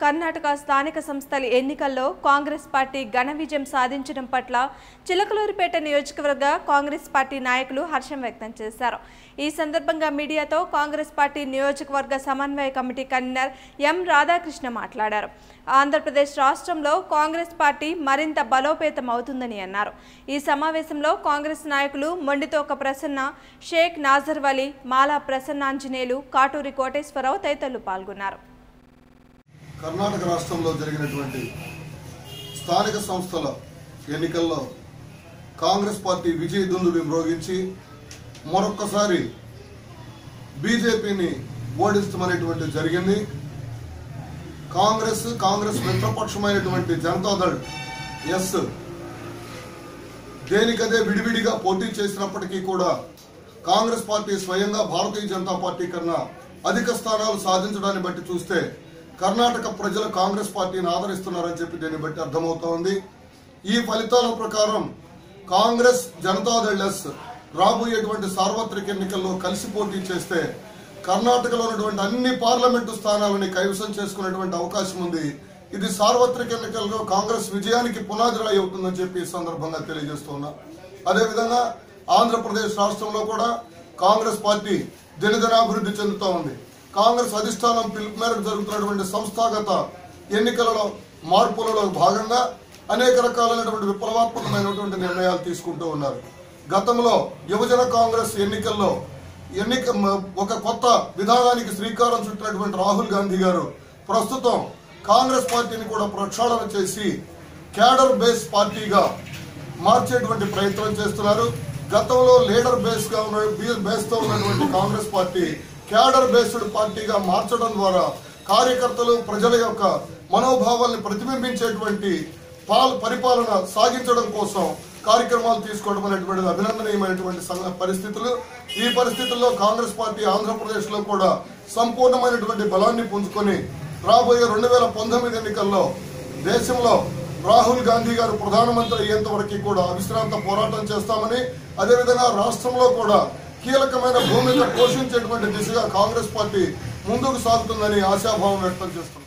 కర్ణాటక స్థానిక సంస్థల ఎన్నికల్లో కాంగ్రెస్ పార్టీ ఘన విజయం సాధించడం పట్ల చిలకలూరిపేట నియోజకవర్గ కాంగ్రెస్ పార్టీ నాయకులు హర్షం వ్యక్తం చేశారు. ఈ సందర్భంగా మీడియాతో కాంగ్రెస్ పార్టీ నియోజకవర్గ సమన్వయ కమిటీ కన్వీనర్ ఎం రాధాకృష్ణ మాట్లాడారు. ఆంధ్రప్రదేశ్ రాష్ట్రంలో కాంగ్రెస్ పార్టీ మరింత బలోపేతం అవుతుందని అన్నారు. ఈ సమావేశంలో కాంగ్రెస్ నాయకులు మొండితోక ప్రసన్న, షేక్ నాజర్ వలి, మాలా ప్రసన్నాంజనేయులు, కాటూరి కోటేశ్వరరావు తదితరులు పాల్గొన్నారు. కర్ణాటక రాష్ట్రంలో జరిగినటువంటి స్థానిక సంస్థల ఎన్నికల్లో కాంగ్రెస్ పార్టీ విజయ దుందుబి మ్రోగించి మరొక్కసారి బీజేపీని ఓడిస్తామనేటువంటి జరిగింది. కాంగ్రెస్ మిత్రపక్షమైనటువంటి జనతాదళ్ ఎస్ దేనికదే విడివిడిగా పోటీ చేసినప్పటికీ కూడా కాంగ్రెస్ పార్టీ స్వయంగా భారతీయ జనతా పార్టీ కన్నా అధిక స్థానాలు సాధించడాన్ని బట్టి చూస్తే కర్ణాటక ప్రజలు కాంగ్రెస్ పార్టీని ఆదరిస్తున్నారని చెప్పి దీన్ని బట్టి అర్థమవుతోంది. ఈ ఫలితాల ప్రకారం కాంగ్రెస్ జనతాదళ్ ఎస్ రాబోయేటువంటి సార్వత్రిక ఎన్నికల్లో కలిసి పోటీ చేస్తే కర్ణాటకలో ఉన్నటువంటి అన్ని పార్లమెంటు స్థానాలని కైవసం చేసుకునేటువంటి అవకాశం ఉంది. ఇది సార్వత్రిక ఎన్నికల్లో కాంగ్రెస్ విజయానికి పునాదిరాయి అవుతుందని చెప్పి ఈ సందర్భంగా తెలియజేస్తున్నా. అదేవిధంగా ఆంధ్రప్రదేశ్ రాష్ట్రంలో కూడా కాంగ్రెస్ పార్టీ దినదినాభివృద్ధి చెందుతూ ఉంది. కాంగ్రెస్ అధిష్టానం పిలుపు మేరకు జరుగుతున్నటువంటి సంస్థాగత ఎన్నికలలో మార్పులలో భాగంగా అనేక రకాలైనటువంటి విప్లవాత్మకమైనటువంటి నిర్ణయాలు తీసుకుంటూ ఉన్నారు. గతంలో యువజన కాంగ్రెస్ ఎన్నికల్లో ఒక కొత్త విధానానికి శ్రీకారం చుట్టినటువంటి రాహుల్ గాంధీ గారు ప్రస్తుతం కాంగ్రెస్ పార్టీని కూడా ప్రక్షాళన చేసి క్యాడర్ బేస్ పార్టీగా మార్చేటువంటి ప్రయత్నం చేస్తున్నారు. గతంలో లీడర్ బేస్ తో ఉన్నటువంటి కాంగ్రెస్ పార్టీ క్యాడర్ బేస్డ్ పార్టీగా మార్చడం ద్వారా కార్యకర్తలు ప్రజల యొక్క మనోభావాల్ని ప్రతిబింబించేటువంటి పరిపాలన సాగించడం కోసం కార్యక్రమాలు తీసుకోవడం అనేటువంటిది అభినందనీయమైనటువంటి పరిస్థితులు. ఈ పరిస్థితుల్లో కాంగ్రెస్ పార్టీ ఆంధ్రప్రదేశ్ లో కూడా సంపూర్ణమైనటువంటి బలాన్ని పుంజుకొని రాబోయే 2019 ఎన్నికల్లో దేశంలో రాహుల్ గాంధీ గారు ప్రధానమంత్రి అయ్యేంత వరకు కూడా అవిశ్రాంత పోరాటం చేస్తామని, అదేవిధంగా రాష్ట్రంలో కూడా కీలకమైన భూమిక పోషించేటువంటి దిశగా కాంగ్రెస్ పార్టీ ముందుకు సాగుతుందని ఆశాభావం వ్యక్తం చేస్తున్నారు.